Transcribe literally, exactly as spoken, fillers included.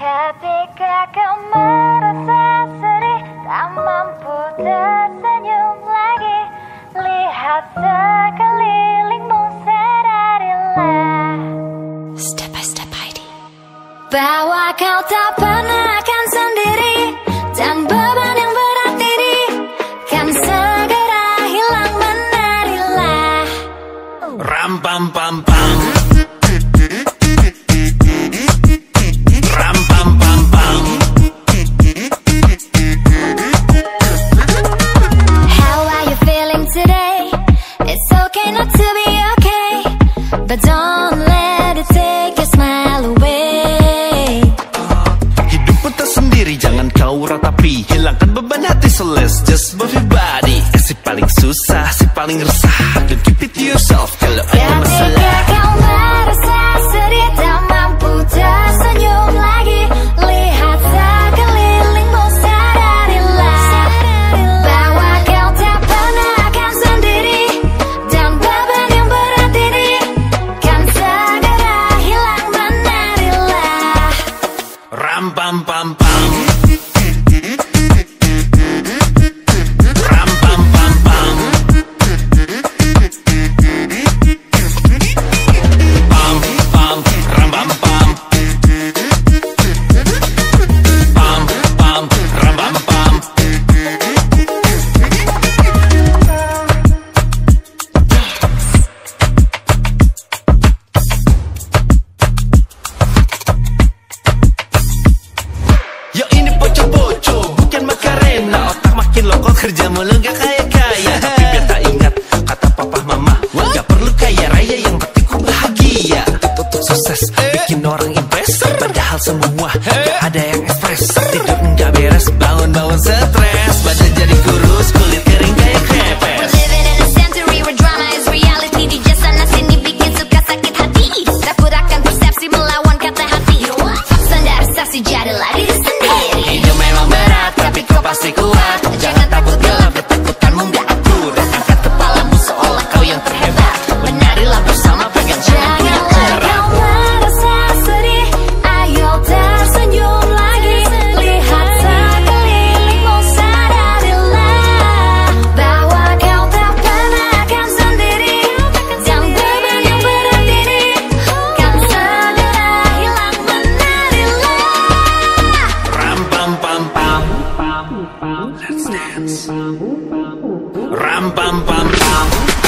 Ketika kau merasa sedih, tak mampu tersenyum lagi, lihat sekelilingmu, sadarilah. Step by step I D bahwa kau tak pernah akan sendiri, dan beban yang berat ini kan segera hilang, menarilah. Ram pam pam pam. But don't let it take your smile away. Hidup tak sendiri, jangan kau ratapi. Hilangkan beban hati, so let's just move your body. Si paling susah, si paling resah, don't keep it to yourself kalau ada masalah. Ketika kau merasa sedih, tak mampu tersenyum lagi, lihat sekelilingmu, sadarilah bahwa kau tak pernah akan sendiri, dan beban yang berat ini segera hilang, menarilah. Ram pam pam pam. Ram pam pam pam. Pam pam ram pam pam. Pam pam ram pam pam. Yo ini bocor-bocor, bukan Macarena. Otak makin lokal, kerja mulu gak kaya-kaya. Tapi biar tak ingat kata papa mama, gak perlu kaya raya, yang penting ku bahagia. Sukses bikin orang impress, padahal semua gak ada yang ekspres. Tidur gak beres, bangun-bangun stres, badan jadi kurus, kulit kering kayak krepes. Living in a century where drama is reality, di sana sini bikin suka sakit hati. Dapurakan persepsi melawan kata hati, standarisasi jadilah diri sendiri. Hidup memang berat, tapi kau pasti kuat. Jangan takut gelap, ketakutanmu gak akur. Angkat kepalamu seolah kau yang terhebat, menarilah bersama, pegang jangan biar Kau merasa sedih, ayo tersenyum lagi, lihat sekelilingmu, sadarilah bahwa kau tak pernah akan sendiri, dan beban yang berat ini kan segera hilang, menarilah. Ram pam pam pam. Let's dance. Ram pam pam pam.